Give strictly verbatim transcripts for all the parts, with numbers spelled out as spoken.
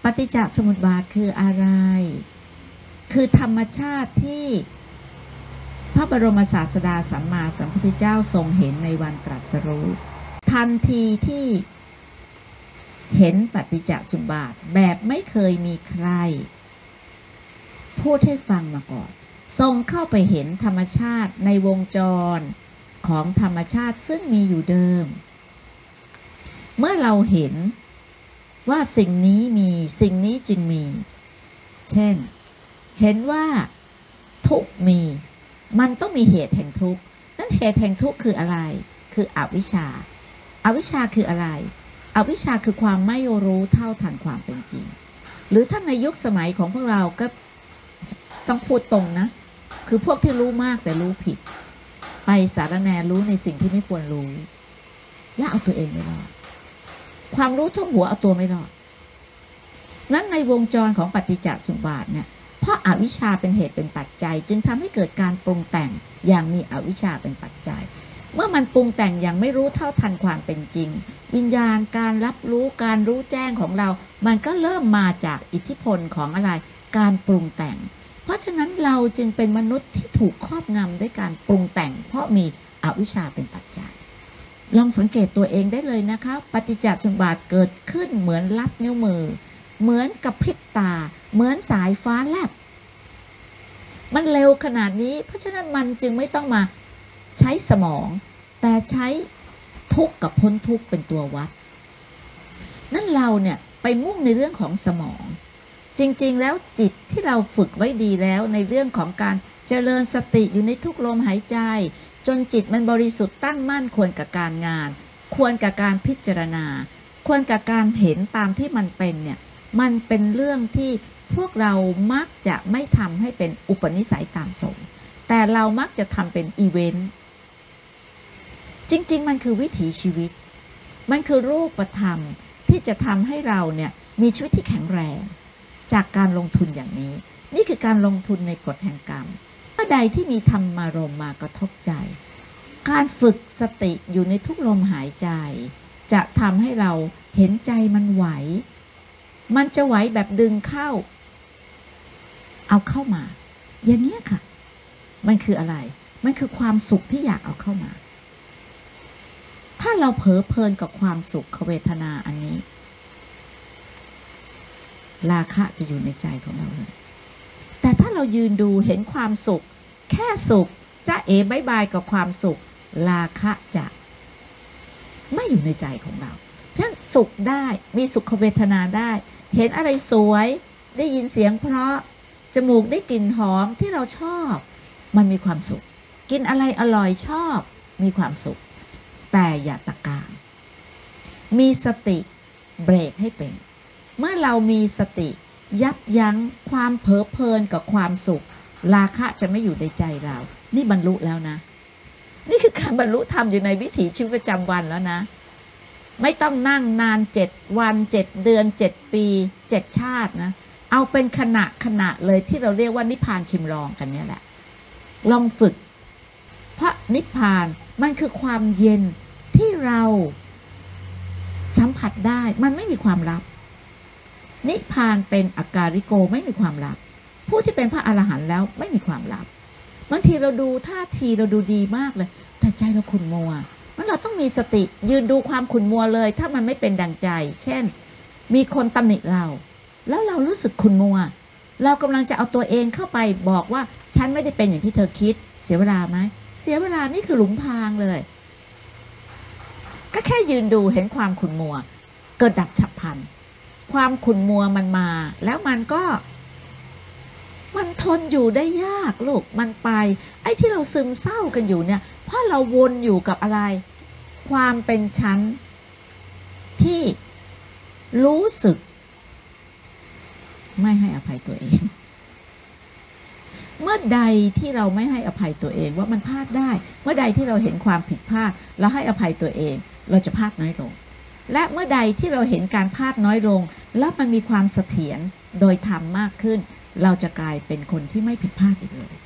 ปฏิจจสมุปบาทคืออะไรคือธรรมชาติที่พระบรมศาสดาสัมมาสัมพุทธเจ้าทรงเห็นในวันตรัสรู้ทันทีที่เห็นปฏิจจสมุปบาทแบบไม่เคยมีใครพูดให้ฟังมาก่อนทรงเข้าไปเห็นธรรมชาติในวงจรของธรรมชาติซึ่งมีอยู่เดิมเมื่อเราเห็นว่าสิ่งนี้มีสิ่งนี้จึงมีเช่นเห็นว่าทุกข์มีมันต้องมีเหตุแห่งทุกข์นั่นเหตุแห่งทุกข์คืออะไรคืออวิชชาอวิชชาคืออะไรอวิชชาคือความไม่รู้เท่าทันความเป็นจริงหรือถ้าในยุคสมัยของพวกเราก็ต้องพูดตรงนะคือพวกที่รู้มากแต่รู้ผิดไปสารแนรู้ในสิ่งที่ไม่ควรรู้และเอาตัวเองไม่รอดความรู้ท่วมหัวเอาตัวไม่รอดนั้นในวงจรของปฏิจจสมุปบาทเนี่ยเพราะอาวิชชาเป็นเหตุเป็นปัจจัยจึงทำให้เกิดการปรุงแต่งอย่างมีอวิชชาเป็นปัจจัยเมื่อมันปรุงแต่งอย่างไม่รู้เท่าทันความเป็นจริงวิญญาณการรับรู้การรู้แจ้งของเรามันก็เริ่มมาจากอิทธิพลของอะไรการปรุงแต่งเพราะฉะนั้นเราจึงเป็นมนุษย์ที่ถูกครอบงำด้วยการปรุงแต่งเพราะมีอวิชชาเป็นปัจจัยลองสังเกตตัวเองได้เลยนะคะปฏิจจสมุปบาทเกิดขึ้นเหมือนลัดนิ้วมือเหมือนกับพริบตาเหมือนสายฟ้าแลบมันเร็วขนาดนี้เพราะฉะนั้นมันจึงไม่ต้องมาใช้สมองแต่ใช้ทุกข์กับพ้นทุกข์เป็นตัววัดนั่นเราเนี่ยไปมุ่งในเรื่องของสมองจริงๆแล้วจิตที่เราฝึกไว้ดีแล้วในเรื่องของการเจริญสติอยู่ในทุกลมหายใจจนจิตมันบริสุทธิ์ตั้งมั่นควรกับการงานควรกับการพิจารณาควรกับการเห็นตามที่มันเป็นเนี่ยมันเป็นเรื่องที่พวกเรามักจะไม่ทำให้เป็นอุปนิสัยตามสมแต่เรามักจะทำเป็นอีเวนต์จริงๆมันคือวิถีชีวิตมันคือรูปธรรมที่จะทำให้เราเนี่ยมีชีวิตที่แข็งแรงจากการลงทุนอย่างนี้นี่คือการลงทุนในกฎแห่งกรรมเมื่อใดที่มีธรรมารมณ์มากระทบใจการฝึกสติอยู่ในทุกลมหายใจจะทำให้เราเห็นใจมันไหวมันจะไหวแบบดึงเข้าเอาเข้ามาอย่างนี้ค่ะมันคืออะไรมันคือความสุขที่อยากเอาเข้ามาถ้าเราเผลอเพลินกับความสุขเวทนาอันนี้ราคะจะอยู่ในใจของเราเลยแต่ถ้าเรายืนดูเห็นความสุขแค่สุขจะเอ๋บายบายกับความสุขราคะจะไม่อยู่ในใจของเราเพราะฉะนั้นสุขได้มีสุขเวทนาได้เห็นอะไรสวยได้ยินเสียงเพราะจมูกได้กลิ่นหอมที่เราชอบมันมีความสุขกินอะไรอร่อยชอบมีความสุขแต่อย่าตะกางมีสติเบรกให้เป็นเมื่อเรามีสติยับยั้งความเผลอเพลินกับความสุขราคะจะไม่อยู่ในใจเรานี่บรรลุแล้วนะนี่คือการบรรลุธรรมอยู่ในวิถีชีวิตประจำวันแล้วนะไม่ต้องนั่งนานเจ็ดวันเจ็ดเดือนเจ็ดปีเจ็ดชาตินะเอาเป็นขณะขณะเลยที่เราเรียกว่านิพพานชิมลองกันเนี่ยแหละลองฝึกเพราะนิพพานมันคือความเย็นที่เราสัมผัสได้มันไม่มีความลับนิพพานเป็นอาการิโกไม่มีความลับผู้ที่เป็นพระอรหันต์แล้วไม่มีความลับบางทีเราดูท่าทีเราดูดีมากเลยแต่ใจเราขุ่นมัวมันเราต้องมีสติยืนดูความขุ่นมัวเลยถ้ามันไม่เป็นดังใจเช่นมีคนตำหนิเราแล้วเรารู้สึกขุ่นมัวเรากำลังจะเอาตัวเองเข้าไปบอกว่าฉันไม่ได้เป็นอย่างที่เธอคิดเสียเวลาไหมเสียเวลานี่คือหลุมพรางเลยก็แค่ยืนดูเห็นความขุ่นมัวเกิดดับฉับพลันความขุ่นมัวมันมาแล้วมันก็มันทนอยู่ได้ยากลูกมันไปไอ้ที่เราซึมเศร้ากันอยู่เนี่ยเพราะเราวนอยู่กับอะไรความเป็นชั้นที่รู้สึกไม่ให้อภัยตัวเองเมื่อใดที่เราไม่ให้อภัยตัวเองว่ามันพลาดได้เมื่อใดที่เราเห็นความผิดพลาดแล้วให้อภัยตัวเองเราจะพลาดน้อยลงและเมื่อใดที่เราเห็นการพลาดน้อยลงแล้วมันมีความเสถียรโดยธรรมมากขึ้นเราจะกลายเป็นคนที่ไม่ผิดพลาดอีกเลย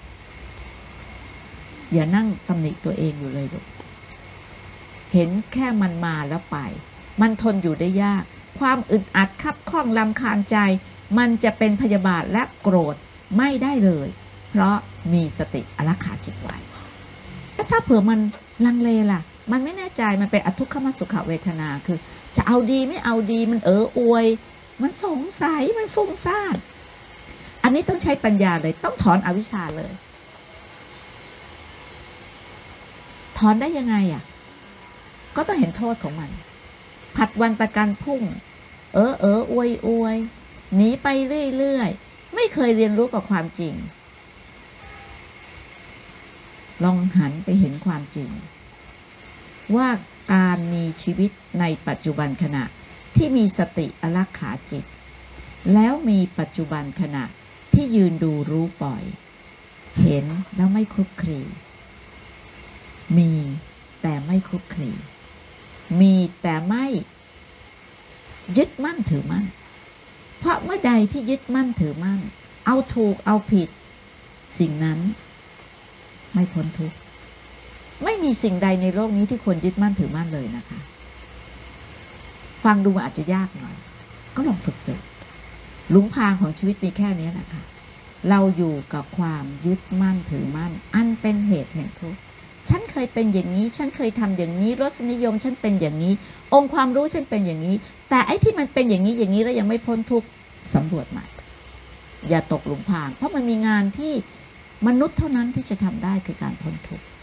อย่านั่งตำหนิตัวเองอยู่เลยลูกเห็นแค่มันมาแล้วไปมันทนอยู่ได้ยากความอึดอัดคับข้องรำคาญใจมันจะเป็นพยาบาทและโกรธไม่ได้เลยเพราะมีสติอารักขาจิตไว้แต่ถ้าเผื่อมันลังเลล่ะมันไม่แน่ใจมันเป็นอทุกขมสุขเวทนาคือจะเอาดีไม่เอาดีมันเอออวยมันสงสัยมันฟุ้งซ่านอันนี้ต้องใช้ปัญญาเลยต้องถอนอวิชชาเลยถอนได้ยังไงอ่ะก็ต้องเห็นโทษของมันผัดวันประกันพรุ่งเออเอออวยอวยหนีไปเรื่อยๆไม่เคยเรียนรู้กับความจริงลองหันไปเห็นความจริงว่าการมีชีวิตในปัจจุบันขณะที่มีสติอารักขาจิตแล้วมีปัจจุบันขณะที่ยืนดูรู้ปล่อยเห็นแล้วไม่คลุกคลีมีแต่ไม่คลุกคลีมีแต่ไม่ยึดมั่นถือมั่นเพราะเมื่อใดที่ยึดมั่นถือมั่นเอาถูกเอาผิดสิ่งนั้นไม่พ้นทุกข์ไม่มีสิ่งใดในโลกนี้ที่ควรยึดมั่นถือมั่นเลยนะคะฟังดูมันอาจจะยากหน่อยก็ลองฝึกดูหลุมพรางของชีวิตมีแค่นี้นะคะเราอยู่กับความยึดมั่นถือมั่นอันเป็นเหตุแห่งทุกข์ฉันเคยเป็นอย่างนี้ฉันเคยทำอย่างนี้รสนิยมฉันเป็นอย่างนี้องค์ความรู้ฉันเป็นอย่างนี้แต่ไอ้ที่มันเป็นอย่างนี้อย่างนี้แล้วยังไม่พ้นทุกข์สำรวจใหม่อย่าตกหลุมพรางเพราะมันมีงานที่มนุษย์เท่านั้นที่จะทำได้คือการพ้นทุกข์